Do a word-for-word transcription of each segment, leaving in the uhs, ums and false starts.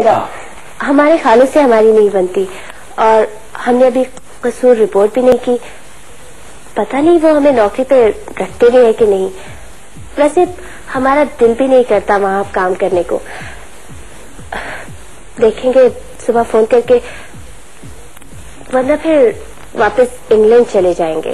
हमारे खाले से हमारी नहीं बनती और हमने अभी कसूर रिपोर्ट भी नहीं की। पता नहीं वो हमें नौकरी पे रखते भी है कि नहीं। वैसे हमारा दिल भी नहीं करता वहां काम करने को। देखेंगे सुबह फोन करके, वरना फिर वापस इंग्लैंड चले जाएंगे।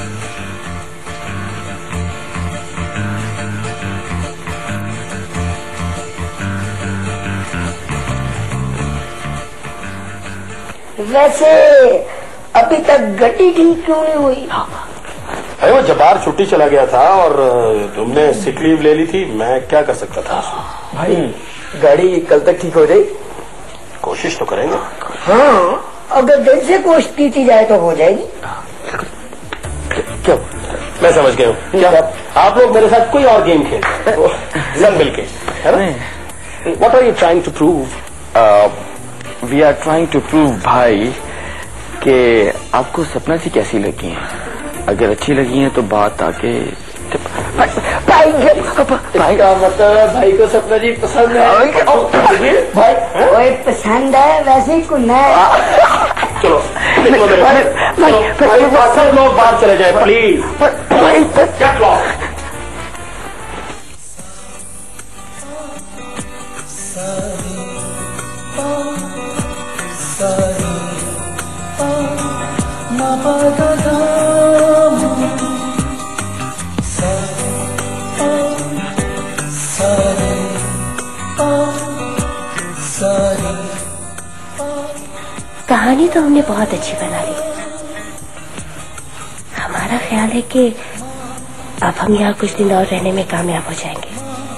वैसे अभी तक गटी ठीक क्यों नहीं हुई? अरे वो जबार छुट्टी चला गया था और तुमने सिक लीव ले ली थी, मैं क्या कर सकता था। भाई गाड़ी कल तक ठीक हो जाएगी? कोशिश तो करेंगे। हाँ, अगर दिल से कोशिश की जाए तो हो जाएगी। क्यों? मैं समझ गया हूँ। क्या आप लोग मेरे साथ कोई और गेम खेलते हैं सब मिलके, है ना? What are you trying to prove? We are trying to prove भाई कि आपको सपना सी कैसी लगी है। अगर अच्छी लगी है तो बात आके भाई भाई का मतलब भाई को सपना जी पसंद है। भाई ओए पसंद है वैसे ही कुन है। चलो सब लोग बाहर चले जाए प्लीज। कहानी तो हमने बहुत अच्छी बना ली। हमारा ख्याल है कि अब हम यहाँ कुछ दिन और रहने में कामयाब हो जाएंगे।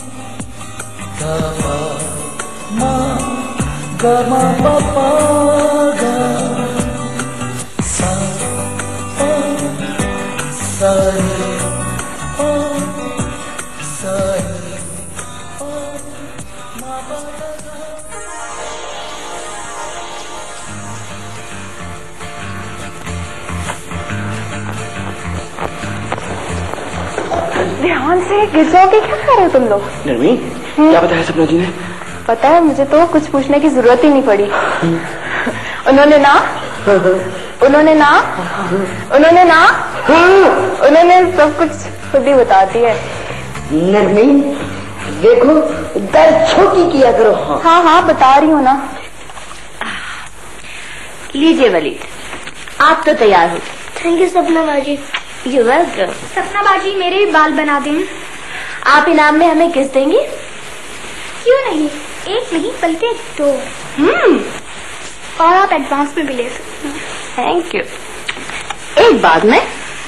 ध्यान से गिर जाओगे। क्या कर रहे हो तुम लोग? नरमी, क्या बताया सपना जी ने? पता है मुझे तो कुछ पूछने की जरूरत ही नहीं पड़ी। उन्होंने ना उन्होंने ना उन्होंने ना उन्होंने सब कुछ खुद ही बता दिया। नरमी देखो दर्द छोटी किया करो। हाँ हाँ बता रही हूँ ना। लीजिए वलीद, आप तो तैयार हो। थैंक यू सपना बाजी। You welcome. सपना बाजी मेरे भी बाल बना दें। आप इनाम में हमें किस देंगी? क्यों नहीं, एक नहीं बल्कि दो। हम्म और आप एडवांस में भी ले सकते हैं। Thank you. एक बाद में।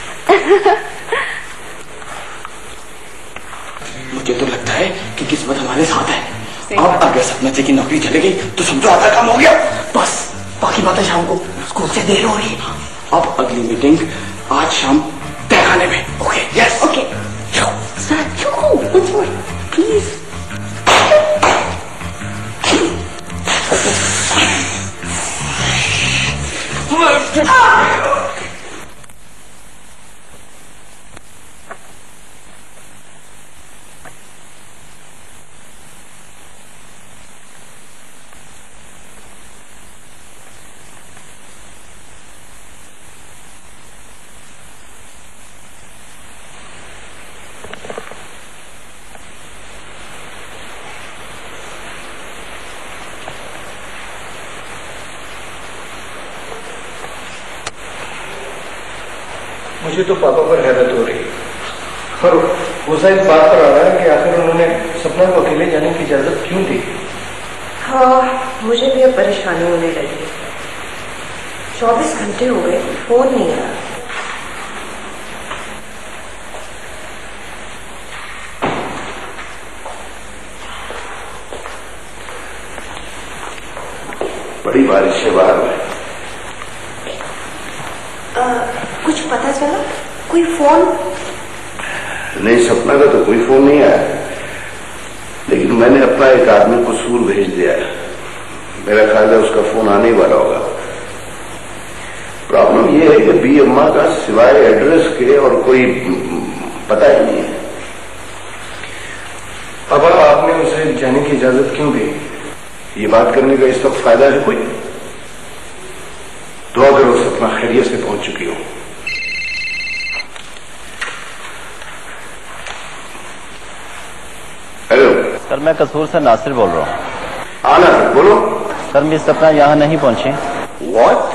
मुझे तो लगता है कि किस्मत हमारे साथ है। अब अगर सपना जी की नौकरी चली गई तो समझो आधा काम हो गया। बस बाकी बातें शाम को, स्कूल से देर हो रही है। अब अगली मीटिंग आज शाम तहखाने में। ओके यस ओके सर चुको प्लीज। मुझे तो पापा पर हैरत हो रही है और गुस्सा इस बात पर आ रहा है कि आखिर उन्होंने सपना को अकेले जाने की इजाजत क्यों दी। हाँ मुझे भी अब परेशानी होने लगी। चौबीस घंटे हो गए फोन नहीं आया। बड़ी बारिश है बाहर में। कुछ पता चला? कोई फोन? नहीं, सपना का तो कोई फोन नहीं आया, लेकिन मैंने अपना एक आदमी को सूर भेज दिया है। मेरा ख्याल है उसका फोन आने ही वाला होगा। प्रॉब्लम यह है कि बी अम्मा का सिवाय एड्रेस के और कोई पता ही नहीं है। पापा आपने उसे जाने की इजाजत क्यों दी? ये बात करने का इस वक्त फायदा है कोई? दुआ करो सपना खैरियत से पहुंच चुकी हो। हेलो सर, मैं कसूर से नासिर बोल रहा हूँ। आना बोलो। सर, मिस सपना यहाँ नहीं पहुंची। What?